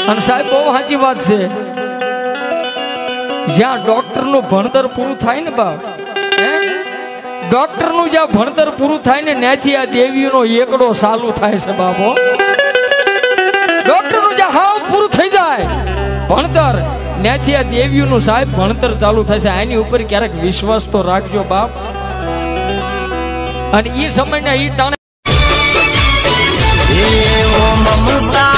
અને સાહેબ બહુ સાચી વાત છે, જ્યાં ડોક્ટર નું ભણતર પૂરું થાય ને બાપ, ડોક્ટર નું જ્યાં ભણતર પૂરું થાય ને ત્યાંથી આ દેવીઓનો એકડો ચાલુ થાય છે બાપો। ડોક્ટર નું જ્યાં હાવ પૂરું થઈ જાય ભણતર, ત્યાંથી આ દેવીઓનું સાહેબ ભણતર ચાલુ થાય છે। આની ઉપર ક્યારેક વિશ્વાસ તો રાખજો બાપ। અને એ સમયના એ ટાણે મમતા